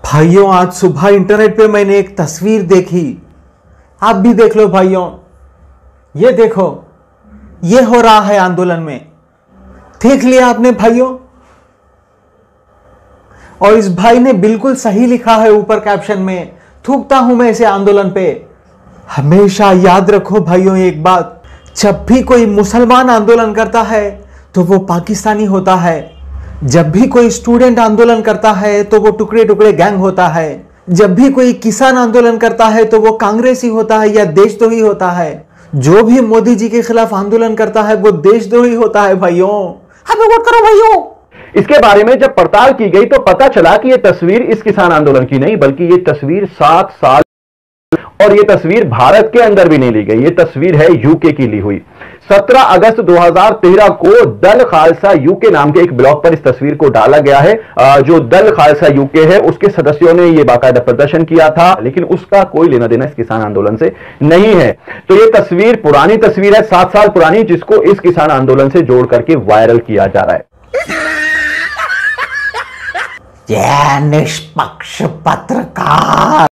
भाइयों, आज सुबह इंटरनेट पे मैंने एक तस्वीर देखी। आप भी देख लो भाइयों। ये देखो, ये हो रहा है आंदोलन में। देख लिया आपने भाइयों? और इस भाई ने बिल्कुल सही लिखा है ऊपर कैप्शन में, थूकता हूं मैं इसे आंदोलन पे। हमेशा याद रखो भाइयों एक बात, जब भी कोई मुसलमान आंदोलन करता है तो वो पाकिस्तानी होता है। जब भी कोई स्टूडेंट आंदोलन करता है तो वो टुकड़े टुकड़े गैंग होता है। जब भी कोई किसान आंदोलन करता है तो वो कांग्रेसी होता है या देशद्रोही होता है। जो भी मोदी जी के खिलाफ आंदोलन करता है वो देशद्रोही होता है भाइयों। हमें वोट करो भाइयों। इसके बारे में जब पड़ताल की गई तो पता चला कि यह तस्वीर इस किसान आंदोलन की नहीं, बल्कि ये तस्वीर 7 साल और ये तस्वीर भारत के अंदर भी नहीं ली गई। ये तस्वीर है यूके की ली हुई। 17 अगस्त 2013 को दल खालसा यूके नाम के एक ब्लॉग पर इस तस्वीर को डाला गया है। जो दल खालसा यूके है उसके सदस्यों ने यह बाकायदा प्रदर्शन किया था, लेकिन उसका कोई लेना देना इस किसान आंदोलन से नहीं है। तो यह तस्वीर पुरानी तस्वीर है, 7 साल पुरानी, जिसको इस किसान आंदोलन से जोड़ करके वायरल किया जा रहा है। निष्पक्ष पत्रकार।